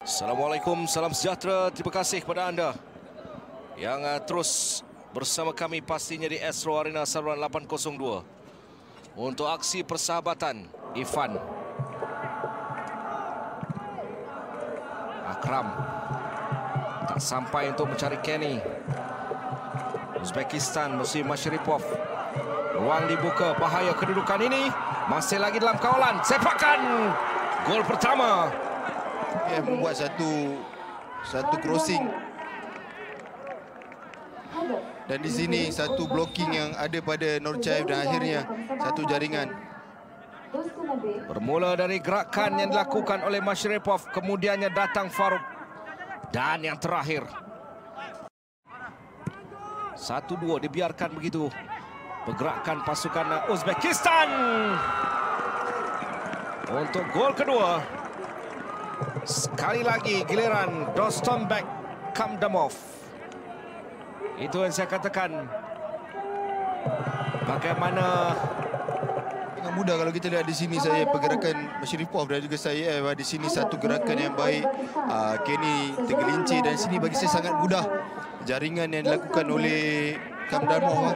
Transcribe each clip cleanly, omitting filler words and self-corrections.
Assalamualaikum, salam sejahtera. Terima kasih kepada anda yang terus bersama kami pastinya di Astro Arena saluran 802 untuk aksi persahabatan. Irfan, Akram tak sampai untuk mencari Kenny. Uzbekistan musim Masharipov. Ruang dibuka, bahaya kedudukan ini. Masih lagi dalam kawalan. Sepakan gol pertama. Dia membuat satu crossing. Dan di sini satu blocking yang ada pada Norchaev dan akhirnya satu jaringan. Bermula dari gerakan yang dilakukan oleh Masharipov, kemudiannya datang Farouk. Dan yang terakhir 1-2 dibiarkan begitu. Pergerakan pasukan Uzbekistan untuk gol kedua. Sekali lagi giliran Dostonbek Kamdamov. Itu yang saya katakan. Bagaimana Dengan mudah kalau kita lihat di sini saya pergerakan Masharipov dan juga saya di sini satu gerakan yang baik. Kenny tergelincir dan sini bagi saya sangat mudah jaringan yang dilakukan oleh Kamdamov.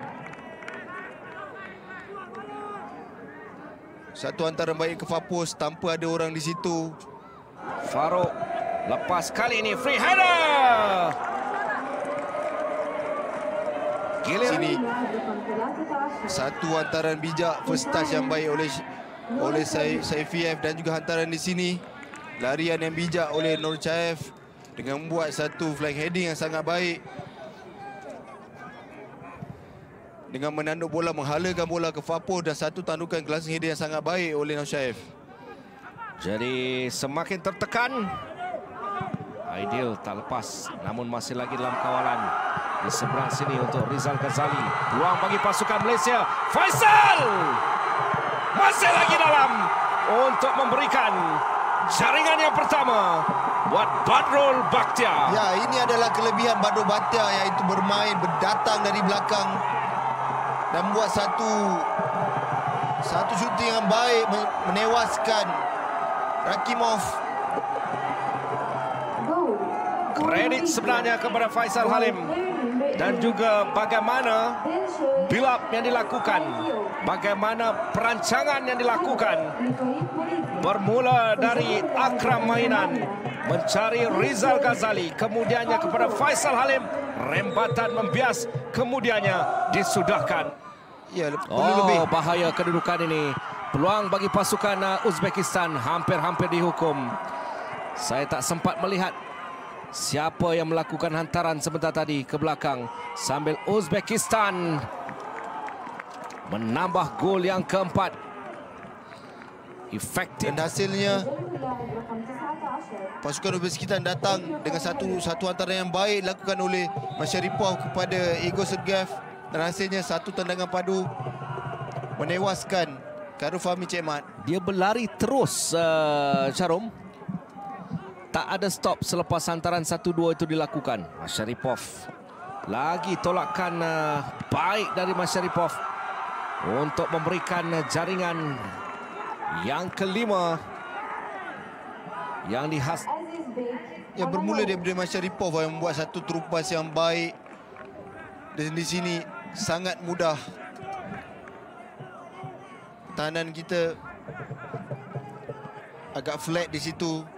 Satu hantaran baik ke Fapus tanpa ada orang di situ. Farouk lepas kali ini free header. Sini satu hantaran bijak first touch yang baik oleh Saifiev dan juga hantaran di sini larian yang bijak oleh Norchaev dengan membuat satu flank heading yang sangat baik. Dengan menanduk bola, menghalakan bola ke Fapus dan satu tandukan glancing header yang sangat baik oleh Norchaev. Jadi semakin tertekan. Ideal tak lepas, namun masih lagi dalam kawalan. Di seberang sini untuk Rizal Ghazali. Peluang bagi pasukan Malaysia. Faisal masih lagi dalam untuk memberikan jaringan yang pertama buat Badrul Bakhtiar. Ya, ini adalah kelebihan Badrul Bakhtiar, iaitu bermain berdatang dari belakang dan membuat satu shooting yang baik, menewaskan Rakimov. Kredit sebenarnya kepada Faisal Halim dan juga bagaimana build up yang dilakukan, bagaimana perancangan yang dilakukan. Bermula dari Akram Mainan mencari Rizal Ghazali, kemudiannya kepada Faisal Halim, rembatan membias, kemudiannya disudahkan. Ya, lebih. Bahaya kedudukan ini. Peluang bagi pasukan Uzbekistan hampir-hampir dihukum. Saya tak sempat melihat siapa yang melakukan hantaran sebentar tadi ke belakang sambil Uzbekistan menambah gol yang keempat. Efektif. Dan hasilnya pasukan Uzbekistan datang dengan satu hantaran yang baik dilakukan oleh Masharipov kepada Igor Sergeyev dan hasilnya satu tendangan padu menewaskan Karufami Cemat. Dia berlari terus, Charom. Tak ada stop selepas hantaran 1-2 itu dilakukan. Masharipov. Lagi tolakan baik dari Masharipov untuk memberikan jaringan yang kelima yang Ya, bermula daripada Masharipov yang membuat satu terupas yang baik. Dan di sini sangat mudah. Pertahanan kita agak flat di situ.